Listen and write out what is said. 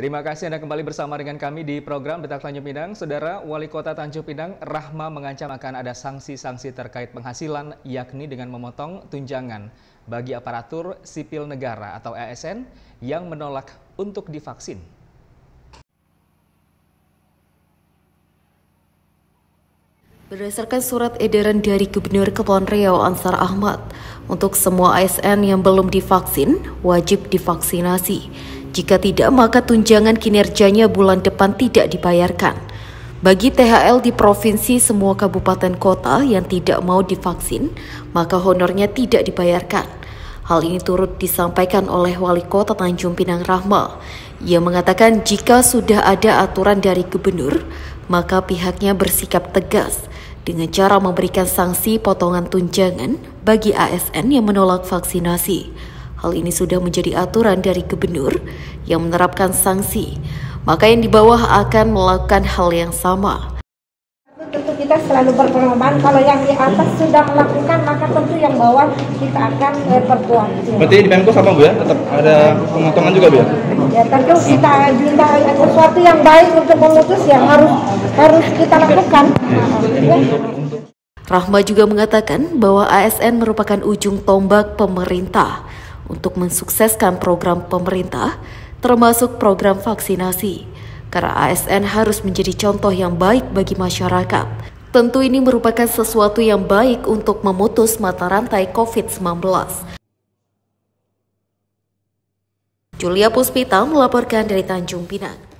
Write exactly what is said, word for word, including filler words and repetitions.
Terima kasih Anda kembali bersama dengan kami di program Detak Tanjung Pinang. Saudara, Wali Kota Tanjung Pinang, Rahma, mengancam akan ada sanksi-sanksi terkait penghasilan, yakni dengan memotong tunjangan bagi aparatur sipil negara atau A S N yang menolak untuk divaksin. Berdasarkan surat edaran dari Gubernur Kepulauan Riau Ansar Ahmad, untuk semua A S N yang belum divaksin wajib divaksinasi. Jika tidak, maka tunjangan kinerjanya bulan depan tidak dibayarkan. Bagi T H L di provinsi semua kabupaten kota yang tidak mau divaksin, maka honornya tidak dibayarkan. Hal ini turut disampaikan oleh Wali Kota Tanjung Pinang Rahma. Ia mengatakan jika sudah ada aturan dari gubernur, maka pihaknya bersikap tegas dengan cara memberikan sanksi potongan tunjangan bagi A S N yang menolak vaksinasi. Hal ini sudah menjadi aturan dari gubernur yang menerapkan sanksi, maka yang di bawah akan melakukan hal yang sama. Tentu kita selalu berpengalaman, kalau yang di atas sudah melakukan, maka tentu yang bawah kita akan eh, perkuat. Berarti di Pemko sama Bu ya, tetap ada pemotongan juga Bu ya? Ya tentu kita minta sesuatu yang baik untuk memutus yang harus harus kita lakukan. Ya. Rahma juga mengatakan bahwa A S N merupakan ujung tombak pemerintah untuk mensukseskan program pemerintah, termasuk program vaksinasi. Karena A S N harus menjadi contoh yang baik bagi masyarakat. Tentu ini merupakan sesuatu yang baik untuk memutus mata rantai COVID sembilan belas. Julia Puspita melaporkan dari Tanjung Pinang.